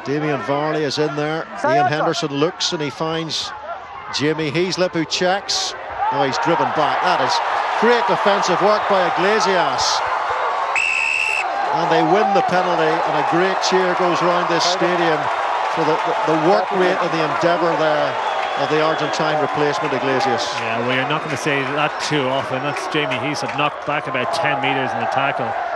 Damien Varley is in there. Ian Henderson looks and he finds Jamie Heaslip, who checks. Oh, he's driven back. That is great defensive work by Iglesias. And they win the penalty, and a great cheer goes around this stadium for the work rate and the endeavour there of the Argentine replacement, Iglesias. Yeah, well, you're not going to say that too often. That's Jamie Heaslip knocked back about 10 metres in the tackle.